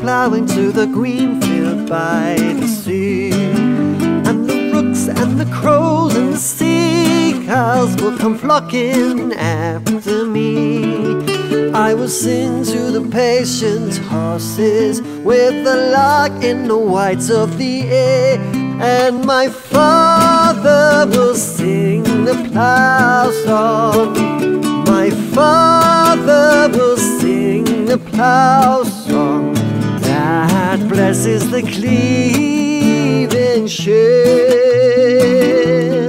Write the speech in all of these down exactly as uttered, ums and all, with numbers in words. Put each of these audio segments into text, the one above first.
ploughing to the green field by the sea, and the rooks and the crows and the seagulls will come flocking after me. I will sing to the patient horses with the lark in the whites of the air, and my father will sing the plough song. My father will sing the plough song that blesses the cleaving share.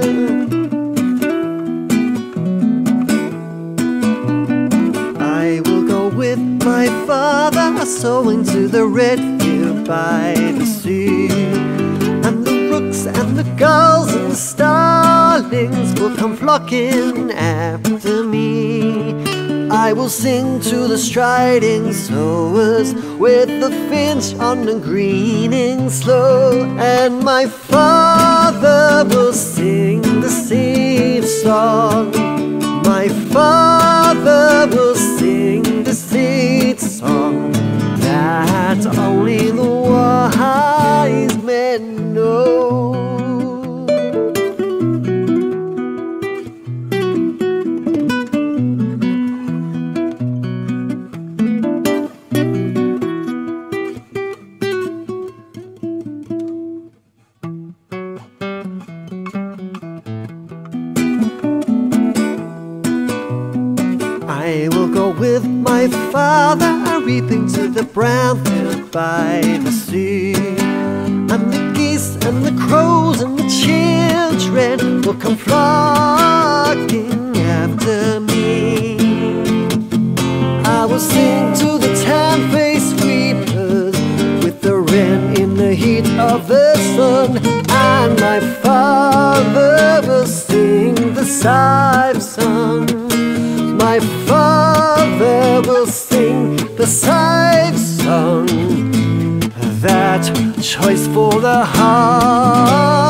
I will go with my father sowing to the red field by the sea, and the rooks and the gulls and the starlings will come flocking after me. I will sing to the striding sowers with the finch on the greening slow, and my father will sing the seed song. My father will sing the seed song that only the wise men know. I will go with my father reaping to the brown field by the sea, and the geese and the crows and the children will come flocking after me. I will sing to the tan-faced reapers with the wren in the heat of the sun, and my father will sing the scythe song. My father will sing the scythe song, that choice for the heart.